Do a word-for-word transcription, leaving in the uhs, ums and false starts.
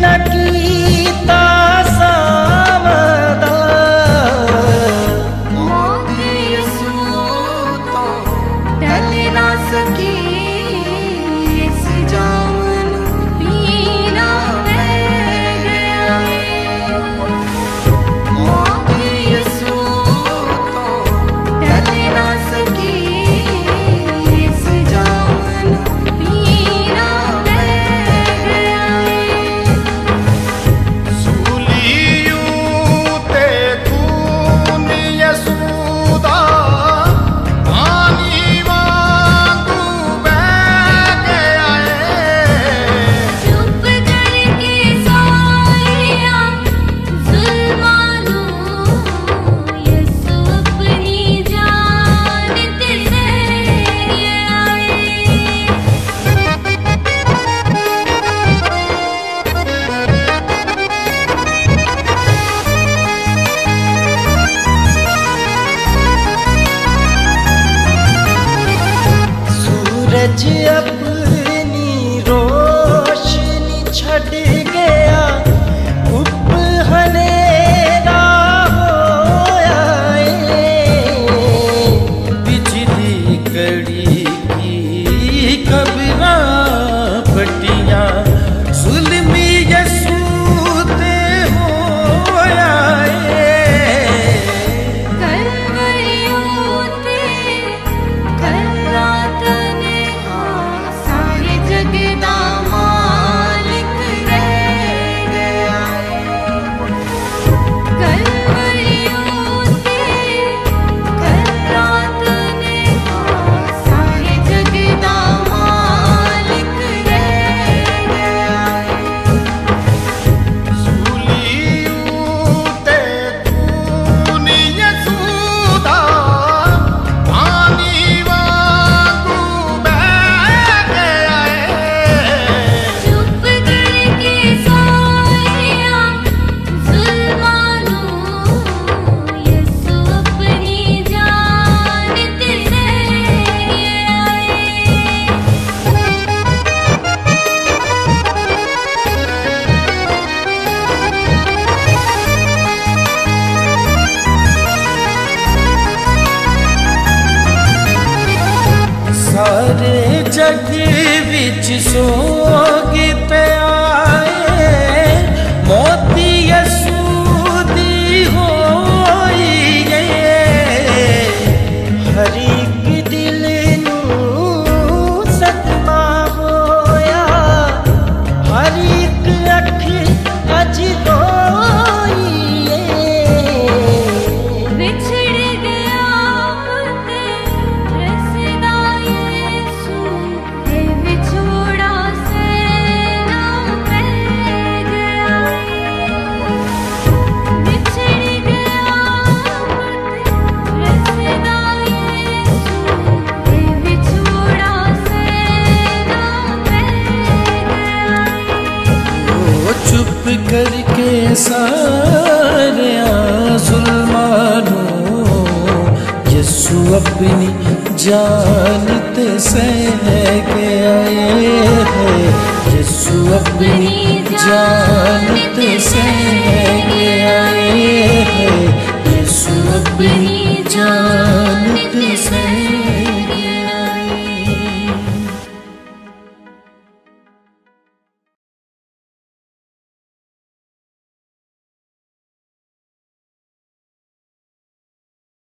कीता सावदा मौत यसू तो टल ना सकी इस जाम पीना पै गया मौत यसू तो टल ना सकी इस जाम पीना पै गया सूरज अपनी रोशनी छड़ गया धुप हनेरा होया बिजली कड़ी की कब्रां पटियां जुल्मी यसू ते होया सारे जग विच सोग पे आए मौत यसू दी होई हर एक दिल नूं सदमा होया हर एक अख अज रोई चुप करके सारे जुल्मानों यसू अपनी जान ते सह के आए हैं यसू अपनी जान ते सह के आए हैं यसू अपनी